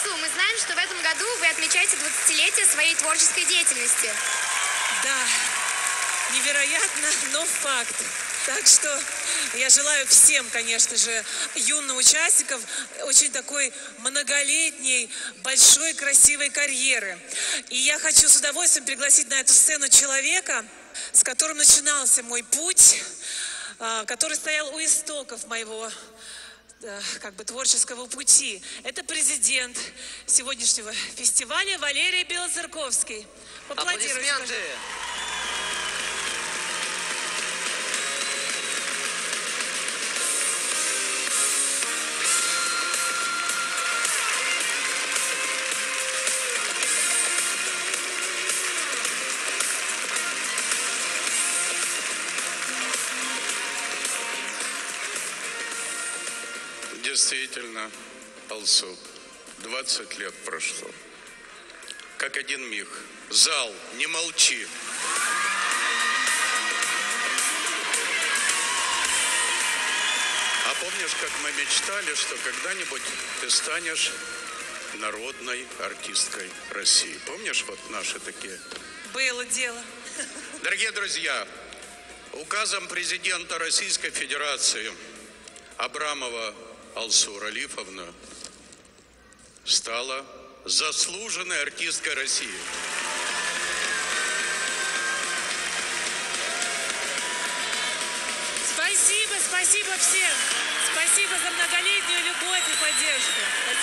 Алсу, мы знаем, что в этом году вы отмечаете 20-летие своей творческой деятельности. Да, невероятно, но факт. Так что я желаю всем, конечно же, юным участникам очень такой многолетней, большой, красивой карьеры. И я хочу с удовольствием пригласить на эту сцену человека, с которым начинался мой путь, который стоял у истоков моего творческого пути. Это президент сегодняшнего фестиваля Валерий Белоцерковский. Поаплодируйте. Аплодисменты. Действительно, Алсу, 20 лет прошло. Как один миг. Зал, не молчи. А помнишь, как мы мечтали, что когда-нибудь ты станешь народной артисткой России? Помнишь, вот наши такие? Было дело. Дорогие друзья, указом президента Российской Федерации Абрамова Алсу Ралифовна стала заслуженной артисткой России. Спасибо всем. Спасибо за многолетнюю любовь и поддержку.